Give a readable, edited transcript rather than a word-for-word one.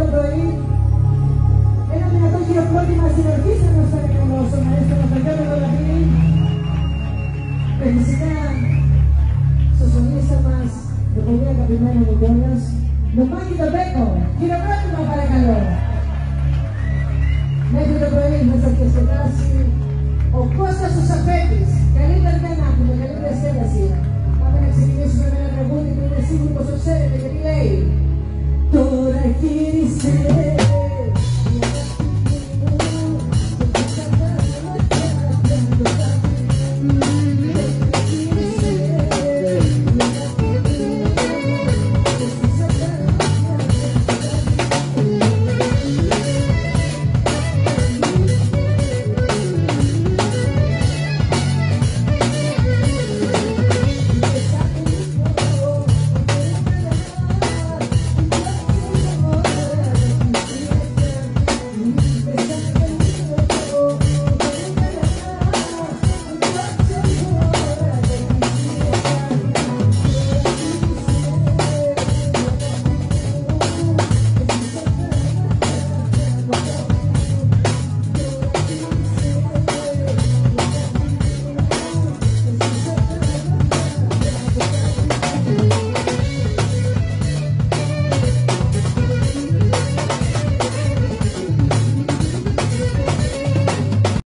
το πρωί. Ένα δυνατό χειροκρότημα στην ορχήστρα μας παρακαλώ, στον μαέστρο μας Παναγιώτη Κολαπίνη. Και φυσικά στο σολίστα μας, το πολύ αγαπημένο μου κιόλας, Λουμάκι τον Μπέκο. Χειροκρότημα παρακαλώ. Μέχρι το πρωί θα σας διασκεδάσει ο Κώστας ο Σαφέτης. Καλύτερα δεν άκουμε, καλή διασκέδαση. Πάμε να ξεκινήσουμε με ένα τραγούδι που είναι σίγουρο πως το ξέρετε, γιατί λέει τώρα γύρισε.